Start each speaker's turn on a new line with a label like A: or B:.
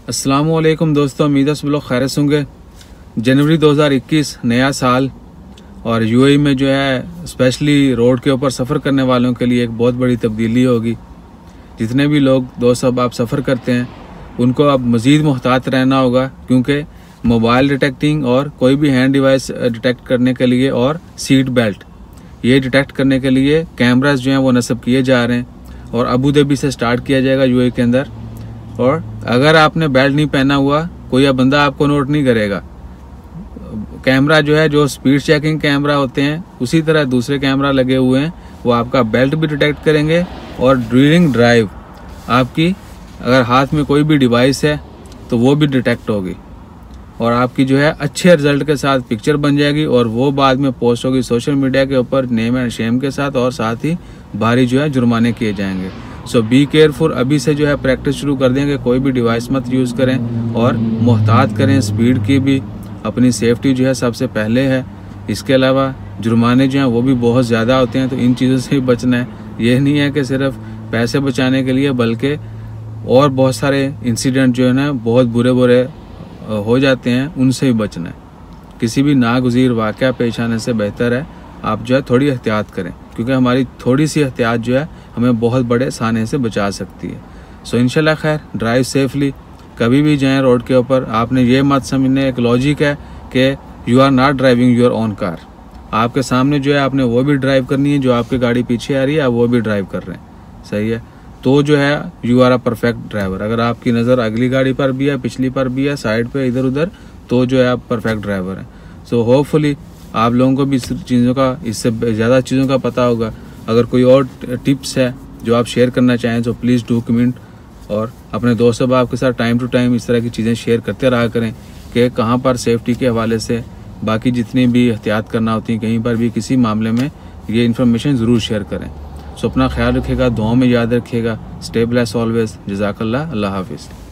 A: अस्सलामुअलैकुम दोस्तों, उम्मीद है सब लोग खैरियत होंगे। जनवरी 2021 नया साल और यूएई में जो है स्पेशली रोड के ऊपर सफ़र करने वालों के लिए एक बहुत बड़ी तब्दीली होगी। जितने भी लोग दोस्त अब आप सफ़र करते हैं उनको अब मज़ीद मुहतात रहना होगा, क्योंकि मोबाइल डिटेक्टिंग और कोई भी हैंड डिवाइस डिटेक्ट करने के लिए और सीट बेल्ट ये डिटेक्ट करने के लिए कैमरास जो हैं वो नस्ब किए जा रहे हैं और अबू धाबी से स्टार्ट किया जाएगा यूएई के अंदर। और अगर आपने बेल्ट नहीं पहना हुआ कोई बंदा आपको नोट नहीं करेगा। कैमरा जो है, जो स्पीड चेकिंग कैमरा होते हैं उसी तरह दूसरे कैमरा लगे हुए हैं, वो आपका बेल्ट भी डिटेक्ट करेंगे और ड्यूरिंग ड्राइव आपकी अगर हाथ में कोई भी डिवाइस है तो वो भी डिटेक्ट होगी और आपकी जो है अच्छे रिजल्ट के साथ पिक्चर बन जाएगी और वो बाद में पोस्ट होगी सोशल मीडिया के ऊपर नेम एंड शेम के साथ, और साथ ही भारी जो है जुर्माने किए जाएंगे। सो बी केयरफुल, अभी से जो है प्रैक्टिस शुरू कर देंगे, कोई भी डिवाइस मत यूज़ करें और मुहतात करें स्पीड की भी। अपनी सेफ्टी जो है सबसे पहले है। इसके अलावा जुर्माने जो हैं वो भी बहुत ज़्यादा होते हैं, तो इन चीज़ों से भी बचना है। ये नहीं है कि सिर्फ पैसे बचाने के लिए, बल्कि और बहुत सारे इंसिडेंट जो है ना बहुत बुरे बुरे हो जाते हैं, उनसे भी बचना है। किसी भी नागुज़ीर वाक़या पेश आने से बेहतर है आप जो है थोड़ी एहतियात करें, क्योंकि हमारी थोड़ी सी एहतियात जो है हमें बहुत बड़े साने से बचा सकती है। सो इंशाल्लाह खैर, ड्राइव सेफली। कभी भी जाएं रोड के ऊपर आपने ये मत समझना, एक लॉजिक है कि you are not driving your own car. आपके सामने जो है आपने वो भी ड्राइव करनी है, जो आपकी गाड़ी पीछे आ रही है आप वो भी ड्राइव कर रहे हैं, सही है। तो जो है you are a perfect driver. अगर आपकी नज़र अगली गाड़ी पर भी है, पिछली पर भी है, साइड पे इधर उधर, तो जो है आप परफेक्ट ड्राइवर हैं। सो होपफुली आप लोगों को भी इस चीज़ों का, इससे ज़्यादा चीज़ों का पता होगा। अगर कोई और टिप्स है जो आप शेयर करना चाहें तो प्लीज़ डू कमेंट, और अपने दोस्तों बाप के साथ टाइम टू टाइम इस तरह की चीज़ें शेयर करते रहा करें कि कहाँ पर सेफ्टी के हवाले से बाकी जितनी भी एहतियात करना होती है, कहीं पर भी किसी मामले में ये इन्फॉर्मेशन ज़रूर शेयर करें। सो अपना ख्याल रखिएगा, दुआओं में याद रखिएगा। Stay blessed always. जज़ाकल्लाह। अल्लाह हाफिज़।